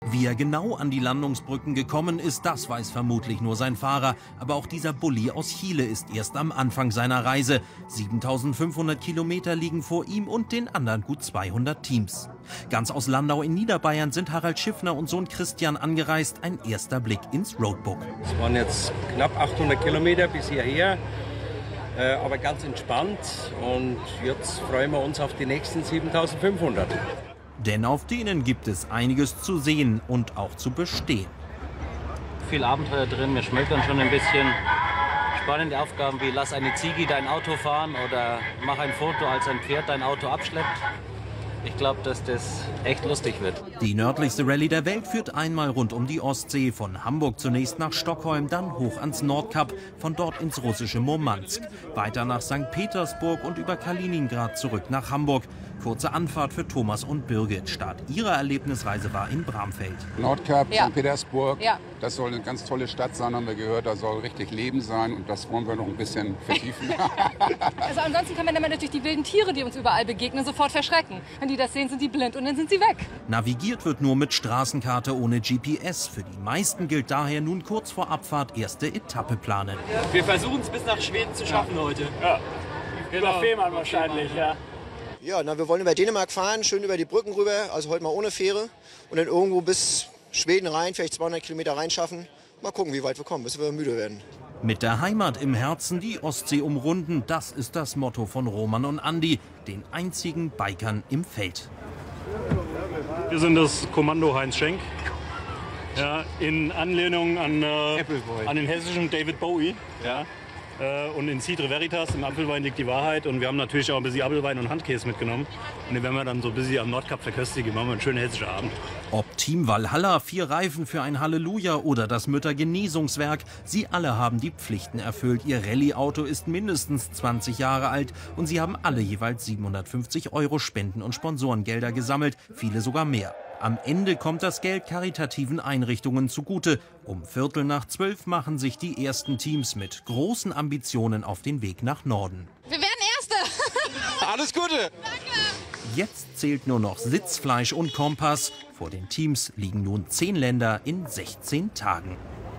Wie er genau an die Landungsbrücken gekommen ist, das weiß vermutlich nur sein Fahrer. Aber auch dieser Bulli aus Chile ist erst am Anfang seiner Reise. 7500 Kilometer liegen vor ihm und den anderen gut 200 Teams. Ganz aus Landau in Niederbayern sind Harald Schiffner und Sohn Christian angereist. Ein erster Blick ins Roadbook. Es waren jetzt knapp 800 Kilometer bis hierher, aber ganz entspannt. Und jetzt freuen wir uns auf die nächsten 7500. Denn auf denen gibt es einiges zu sehen und auch zu bestehen. Viel Abenteuer drin, wir schmökern schon ein bisschen. Spannende Aufgaben wie lass eine Ziege dein Auto fahren oder mach ein Foto, als ein Pferd dein Auto abschleppt. Ich glaube, dass das echt lustig wird. Die nördlichste Rallye der Welt führt einmal rund um die Ostsee. Von Hamburg zunächst nach Stockholm, dann hoch ans Nordkap, von dort ins russische Murmansk. Weiter nach St. Petersburg und über Kaliningrad zurück nach Hamburg. Kurze Anfahrt für Thomas und Birgit. Start ihrer Erlebnisreise war in Bramfeld. Nordkap, St. Petersburg, ja. Das soll eine ganz tolle Stadt sein, haben wir gehört. Da soll richtig Leben sein und das wollen wir noch ein bisschen vertiefen. Also ansonsten kann man damit natürlich die wilden Tiere, die uns überall begegnen, sofort verschrecken. Wenn die das sehen, sind die blind und dann sind sie weg. Navigiert wird nur mit Straßenkarte ohne GPS. Für die meisten gilt daher nun kurz vor Abfahrt erste Etappe planen. Wir versuchen es bis nach Schweden zu schaffen heute. Ja, genau. Nach Fehmarn wahrscheinlich, ja. Ja, wir wollen über Dänemark fahren, schön über die Brücken rüber, also heute mal ohne Fähre. Und dann irgendwo bis Schweden rein, vielleicht 200 Kilometer reinschaffen. Mal gucken, wie weit wir kommen, bis wir müde werden. Mit der Heimat im Herzen die Ostsee umrunden, das ist das Motto von Roman und Andi, den einzigen Bikern im Feld. Wir sind das Kommando Heinz Schenk, ja, in Anlehnung an den hessischen David Bowie. Ja. Und in Cidre Veritas, im Apfelwein liegt die Wahrheit. Und wir haben natürlich auch ein bisschen Apfelwein und Handkäse mitgenommen. Und den werden wir dann so ein bisschen am Nordkap verköstigen. Machen wir einen schönen hessischen Abend. Ob Team Valhalla, 4 Reifen für ein Halleluja oder das Müttergenesungswerk, sie alle haben die Pflichten erfüllt. Ihr Rallye-Auto ist mindestens 20 Jahre alt und sie haben alle jeweils 750 € Spenden und Sponsorengelder gesammelt, viele sogar mehr. Am Ende kommt das Geld karitativen Einrichtungen zugute. Um 11:45 machen sich die ersten Teams mit großen Ambitionen auf den Weg nach Norden. Wir werden Erste! Alles Gute! Danke! Jetzt zählt nur noch Sitzfleisch und Kompass. Vor den Teams liegen nun 10 Länder in 16 Tagen.